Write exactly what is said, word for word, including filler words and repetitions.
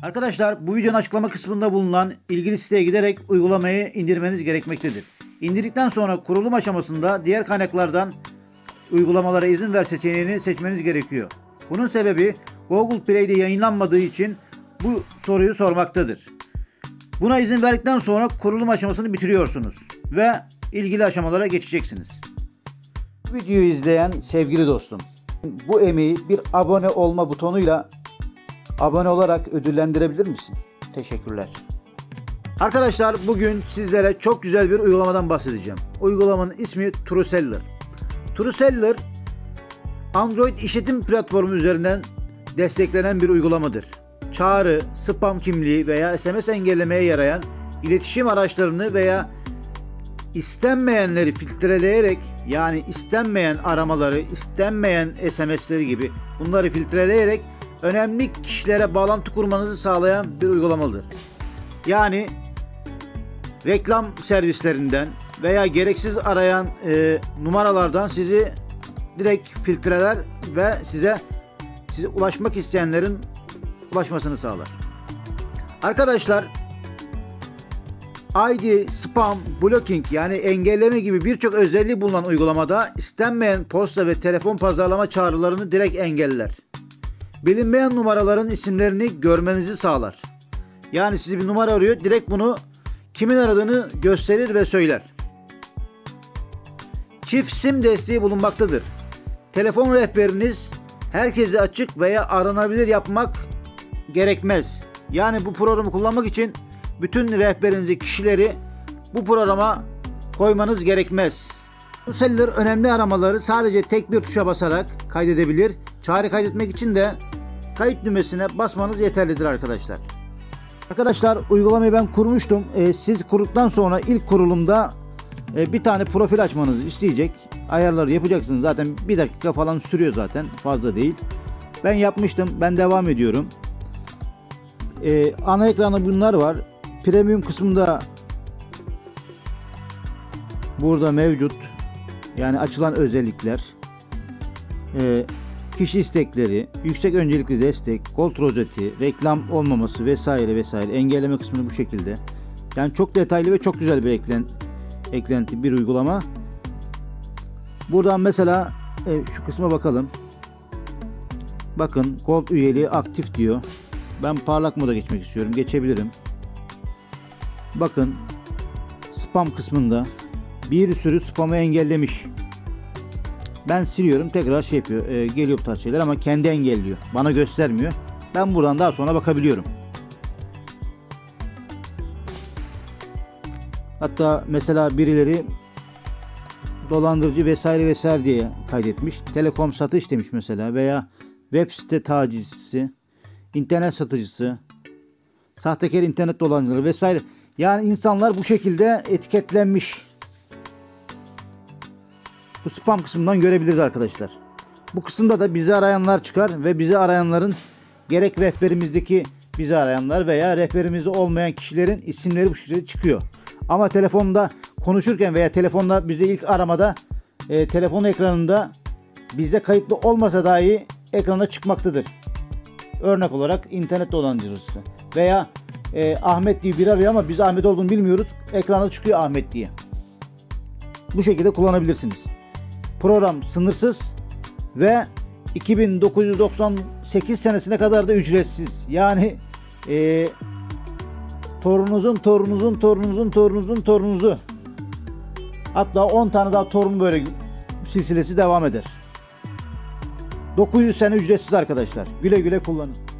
Arkadaşlar, bu videonun açıklama kısmında bulunan ilgili siteye giderek uygulamayı indirmeniz gerekmektedir. İndirdikten sonra kurulum aşamasında diğer kaynaklardan uygulamalara izin ver seçeneğini seçmeniz gerekiyor. Bunun sebebi Google Play'de yayınlanmadığı için bu soruyu sormaktadır. Buna izin verdikten sonra kurulum aşamasını bitiriyorsunuz ve ilgili aşamalara geçeceksiniz. Bu videoyu izleyen sevgili dostum, bu emeği bir abone olma butonuyla abone olarak ödüllendirebilir misin? Teşekkürler. Arkadaşlar, bugün sizlere çok güzel bir uygulamadan bahsedeceğim. Uygulamanın ismi TrueSeller. TrueSeller, Android işletim platformu üzerinden desteklenen bir uygulamadır. Çağrı, spam kimliği veya S M S engellemeye yarayan iletişim araçlarını veya istenmeyenleri filtreleyerek, yani istenmeyen aramaları, istenmeyen S M S'leri gibi bunları filtreleyerek önemli kişilere bağlantı kurmanızı sağlayan bir uygulamadır. Yani reklam servislerinden veya gereksiz arayan e, numaralardan sizi direkt filtreler ve size size ulaşmak isteyenlerin ulaşmasını sağlar. Arkadaşlar, I D, spam, blocking yani engelleme gibi birçok özelliği bulunan uygulamada istenmeyen posta ve telefon pazarlama çağrılarını direkt engeller. Bilinmeyen numaraların isimlerini görmenizi sağlar. Yani sizi bir numara arıyor, direkt bunu kimin aradığını gösterir ve söyler. Çift sim desteği bulunmaktadır. Telefon rehberiniz herkese açık veya aranabilir yapmak gerekmez. Yani bu programı kullanmak için bütün rehberinizi, kişileri bu programa koymanız gerekmez. TrueSeller önemli aramaları sadece tek bir tuşa basarak kaydedebilir. Çağrı kaydetmek için de kayıt düğmesine basmanız yeterlidir arkadaşlar. Arkadaşlar, uygulamayı ben kurmuştum. Ee, siz kurduktan sonra ilk kurulumda e, bir tane profil açmanızı isteyecek. Ayarları yapacaksınız. Zaten bir dakika falan sürüyor zaten. Fazla değil. Ben yapmıştım. Ben devam ediyorum. Ee, ana ekranda bunlar var. Premium kısmında burada mevcut. Yani açılan özellikler. Ee, kişi istekleri, yüksek öncelikli destek, kod rozeti, reklam olmaması vesaire vesaire. Engelleme kısmını bu şekilde. Yani çok detaylı ve çok güzel bir eklen, eklenti, bir uygulama. Buradan mesela e, şu kısma bakalım. Bakın, Gold üyeliği aktif diyor. Ben parlak moda geçmek istiyorum. Geçebilirim. Bakın, spam kısmında bir sürü spamı engellemiş. Ben siliyorum, tekrar şey yapıyor, e, geliyor bu tarz şeyler ama kendi engelliyor. Bana göstermiyor. Ben buradan daha sonra bakabiliyorum. Hatta mesela birileri dolandırıcı vesaire vesaire diye kaydetmiş. Telekom satış demiş mesela veya web site tacizcisi, internet satıcısı, sahtekar internet dolandırıcıları vesaire. Yani insanlar bu şekilde etiketlenmiş. Bu spam kısmından görebiliriz arkadaşlar. Bu kısımda da bizi arayanlar çıkar ve bizi arayanların gerek rehberimizdeki bizi arayanlar veya rehberimizde olmayan kişilerin isimleri bu şekilde çıkıyor. Ama telefonda konuşurken veya telefonda bize ilk aramada e, telefon ekranında bize kayıtlı olmasa dahi ekrana çıkmaktadır. Örnek olarak internet dolandırıcısı veya e, Ahmet diye biri arıyor ama biz Ahmet olduğunu bilmiyoruz. Ekranda çıkıyor Ahmet diye. Bu şekilde kullanabilirsiniz. Program sınırsız ve iki bin dokuz yüz doksan sekiz senesine kadar da ücretsiz. Yani e, torununuzun torununuzun torununuzun torununuzun torunuzu, hatta on tane daha torun böyle silsilesi devam eder. dokuz yüz sene ücretsiz arkadaşlar. Güle güle kullanın.